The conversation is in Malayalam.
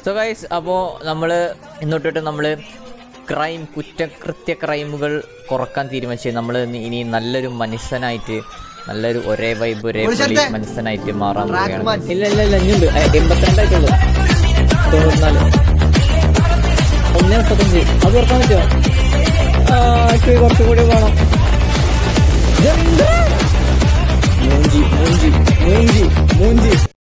സോ ഗൈസ്, അപ്പോൾ നമ്മൾ ഇന്നോട്ടിട്ട് നമ്മൾ കുറ്റകൃത്യ ക്രൈമുകൾ കുറക്കാൻ തീരുമാനിച്ചു. നമ്മൾ ഇനി നല്ലൊരു മനുഷ്യനായിട്ട്, നല്ലൊരു ഒരേ വൈബ് ഒരേ മനുഷ്യനായിട്ട് മാറാൻ പോവുകയാണ്. ഇല്ല ഇനിയുണ്ട് 82 ആയിട്ടുള്ളൂ. 94 1:35. അത് ഓർക്കാൻ പറ്റുമോ? കുറച്ചും കൂടി വേണം. മൂഞ്ചി